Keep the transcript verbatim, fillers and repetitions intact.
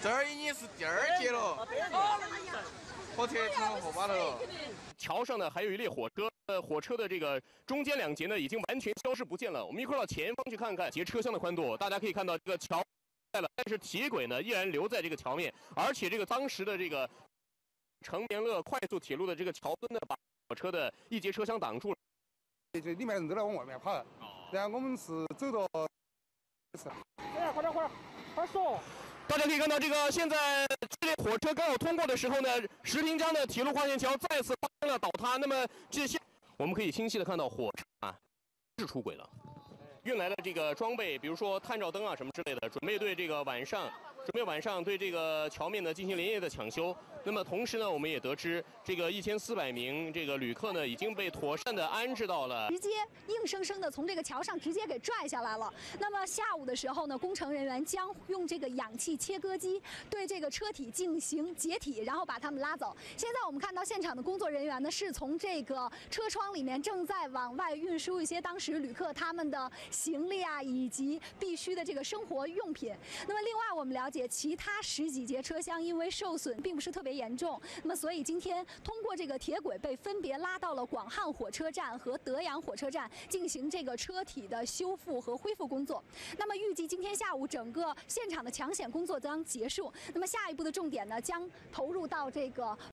这儿已经是第二节了，火车停到后把头了。 桥上呢还有一列火车，呃，火车的这个中间两节呢已经完全消失不见了。我们一块儿到前方去看看节车厢的宽度，大家可以看到这个桥在了，但是铁轨呢依然留在这个桥面，而且这个当时的这个成绵乐快速铁路的这个桥墩呢，把火车的一节车厢挡住了。 这里面人都在往外面跑，然后我们是走到。 哎，快点快点，快说！ 大家可以看到，这个现在这列火车刚好通过的时候呢，石坪江的铁路跨线桥再次发生了倒塌。那么这些我们可以清晰的看到火车啊是出轨了，运来了这个装备，比如说探照灯啊什么之类的，准备对这个晚上准备晚上对这个桥面呢进行连夜的抢修。那么同时呢，我们也得知这个一千四百名这个旅客呢已经被妥善的安置到了， 直接硬生生的从这个桥上直接给拽下来了。那么下午的时候呢，工程人员将用这个氧气切割机对这个车体进行解体，然后把他们拉走。现在我们看到现场的工作人员呢，是从这个车窗里面正在往外运输一些当时旅客他们的行李啊，以及必须的这个生活用品。那么另外我们了解，其他十几节车厢因为受损并不是特别严重，那么所以今天通过这个铁轨被分别拉到了广汉火车站和德阳火车站进行这个车体的修复和恢复工作。那么预计今天下午整个现场的抢险工作将结束，那么下一步的重点呢将投入到这个